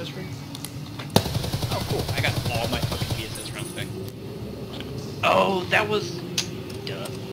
VSS ring? Oh, cool. I got all my fucking VSS rounds back. Oh, that was...